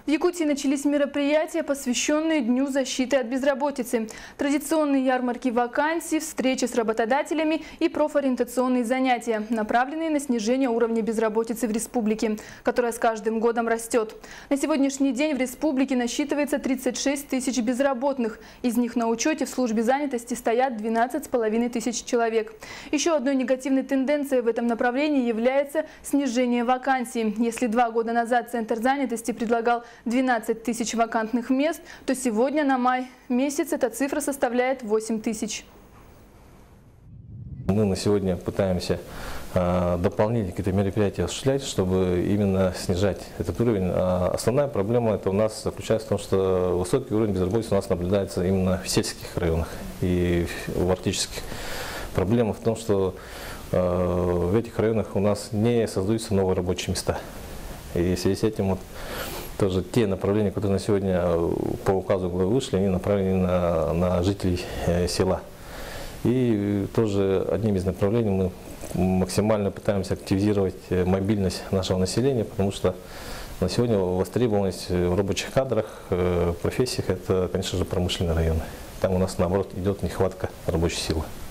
В Якутии начались мероприятия, посвященные Дню защиты от безработицы. Традиционные ярмарки вакансий, встречи с работодателями и профориентационные занятия, направленные на снижение уровня безработицы в республике, которая с каждым годом растет. На сегодняшний день в республике насчитывается 36 тысяч безработных. Из них на учете в службе занятости стоят 12,5 тысяч человек. Еще одной негативной тенденцией в этом направлении является снижение вакансий. Если 2 года назад Центр занятости предлагал 12 тысяч вакантных мест, то сегодня на май месяц эта цифра составляет 8 тысяч. Мы на сегодня пытаемся дополнительные какие-то мероприятия осуществлять, чтобы именно снижать этот уровень. Основная проблема это у нас заключается в том, что высокий уровень безработицы у нас наблюдается именно в сельских районах и в арктических. Проблема в том, что в этих районах у нас не создаются новые рабочие места. И в связи с этим тоже те направления, которые на сегодня по указу главы вышли, они направлены на жителей села. И тоже одним из направлений мы максимально пытаемся активизировать мобильность нашего населения, потому что на сегодня востребованность в рабочих кадрах, профессиях – это, конечно же, промышленные районы. Там у нас, наоборот, идет нехватка рабочей силы.